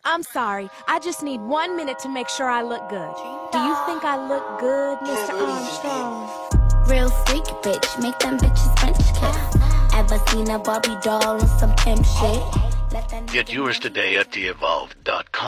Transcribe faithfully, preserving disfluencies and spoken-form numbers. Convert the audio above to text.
I'm sorry. I just need one minute to make sure I look good. Do you think I look good, Mister Armstrong? Real freak bitch, make them bitches French kiss. Ever seen a Barbie doll on some pimp shit? Get yours today at the evolved dot com.